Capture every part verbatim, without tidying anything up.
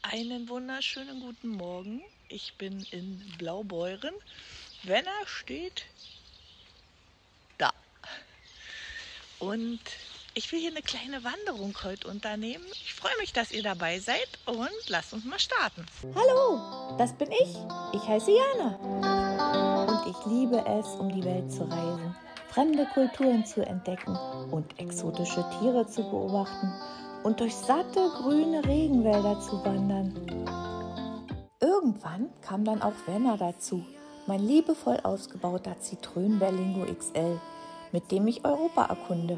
Einen wunderschönen guten Morgen. Ich bin in Blaubeuren. Wenner steht da. Und ich will hier eine kleine Wanderung heute unternehmen. Ich freue mich, dass ihr dabei seid und lasst uns mal starten. Hallo, das bin ich. Ich heiße Jana. Und ich liebe es, um die Welt zu reisen, fremde Kulturen zu entdecken und exotische Tiere zu beobachten und durch satte grüne Regenwälder zu wandern. Irgendwann kam dann auch Wenner dazu, mein liebevoll ausgebauter Citroën Berlingo X L, mit dem ich Europa erkunde.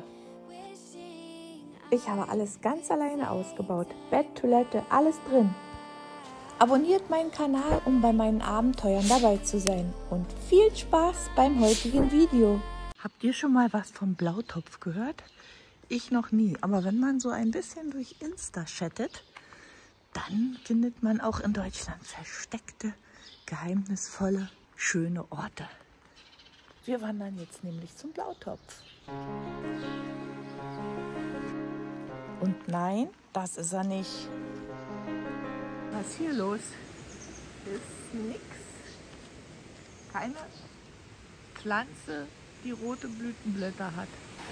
Ich habe alles ganz alleine ausgebaut, Bett, Toilette, alles drin. Abonniert meinen Kanal, um bei meinen Abenteuern dabei zu sein, und viel Spaß beim heutigen Video. Habt ihr schon mal was vom Blautopf gehört? Ich noch nie, aber wenn man so ein bisschen durch Insta chattet, dann findet man auch in Deutschland versteckte, geheimnisvolle, schöne Orte. Wir wandern jetzt nämlich zum Blautopf. Und nein, das ist er nicht. Was hier los ist, nix. Keine Pflanze, die rote Blütenblätter hat.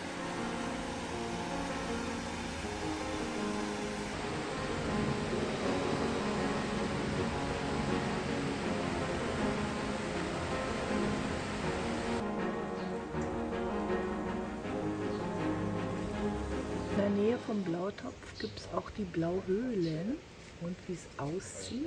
In der Nähe vom Blautopf gibt es auch die Blauhöhlen. Und wie es aussieht,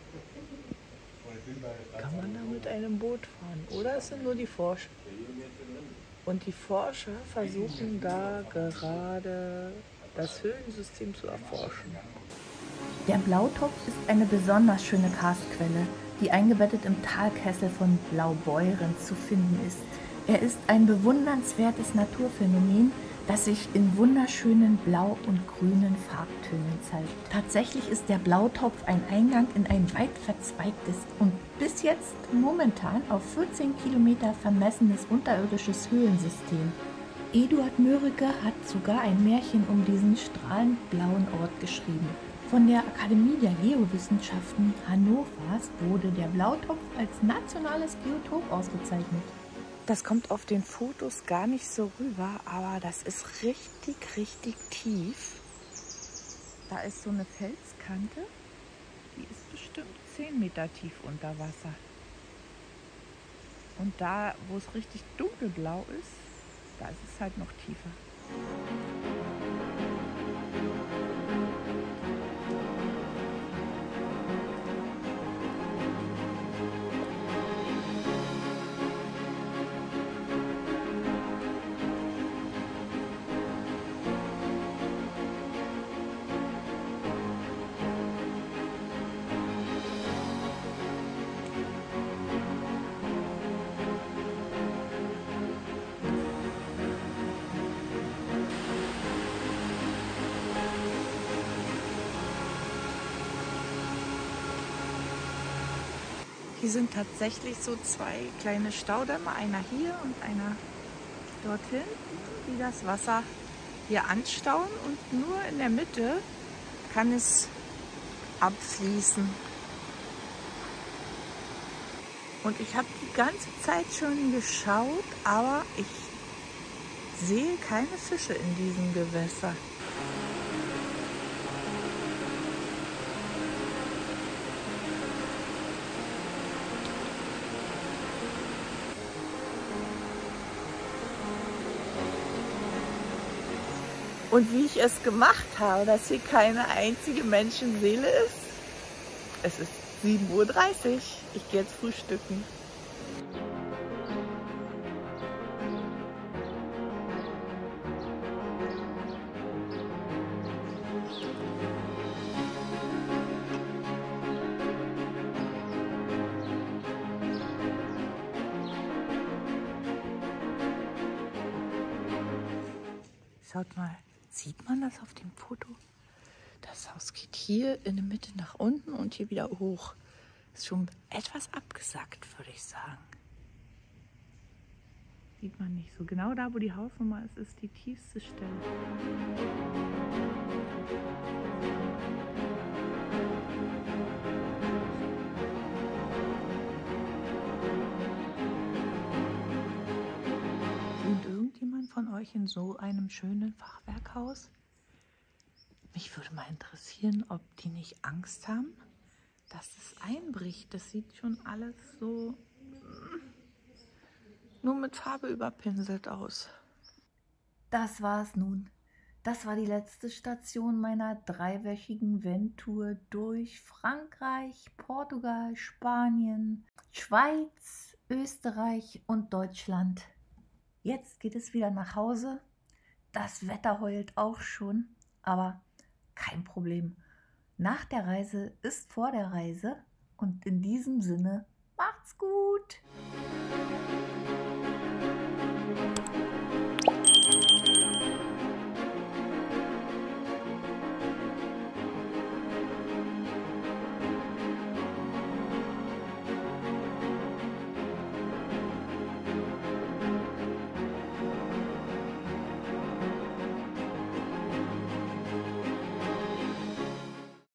kann man da mit einem Boot fahren. Oder es sind nur die Forscher. Und die Forscher versuchen da gerade das Höhlensystem zu erforschen. Der Blautopf ist eine besonders schöne Karstquelle, die eingebettet im Talkessel von Blaubeuren zu finden ist. Er ist ein bewundernswertes Naturphänomen, das sich in wunderschönen blau- und grünen Farbtönen zeigt. Tatsächlich ist der Blautopf ein Eingang in ein weit verzweigtes und bis jetzt momentan auf vierzehn Kilometer vermessenes unterirdisches Höhlensystem. Eduard Mörike hat sogar ein Märchen um diesen strahlend blauen Ort geschrieben. Von der Akademie der Geowissenschaften Hannovers wurde der Blautopf als nationales Geotop ausgezeichnet. Das kommt auf den Fotos gar nicht so rüber, aber das ist richtig, richtig tief. Da ist so eine Felskante, die ist bestimmt zehn Meter tief unter Wasser. Und da, wo es richtig dunkelblau ist, da ist es halt noch tiefer. Hier sind tatsächlich so zwei kleine Staudämme, einer hier und einer dort hinten, die das Wasser hier anstauen, und nur in der Mitte kann es abfließen. Und ich habe die ganze Zeit schon geschaut, aber ich sehe keine Fische in diesem Gewässer. Und wie ich es gemacht habe, dass hier keine einzige Menschenseele ist. Es ist sieben Uhr dreißig. Ich gehe jetzt frühstücken. Schaut mal. Sieht man das auf dem Foto? Das Haus geht hier in der Mitte nach unten und hier wieder hoch. Ist schon etwas abgesackt, würde ich sagen. Sieht man nicht so. Genau da, wo die Hausnummer ist, ist die tiefste Stelle. in so einem schönen Fachwerkhaus? Mich würde mal interessieren, ob die nicht Angst haben, dass es einbricht. Das sieht schon alles so nur mit Farbe überpinselt aus. Das war's nun. Das war die letzte Station meiner dreiwöchigen Van-Tour durch Frankreich, Portugal, Spanien, Schweiz, Österreich und Deutschland. Jetzt geht es wieder nach Hause. Das Wetter heult auch schon, aber kein Problem. Nach der Reise ist vor der Reise und in diesem Sinne macht's gut!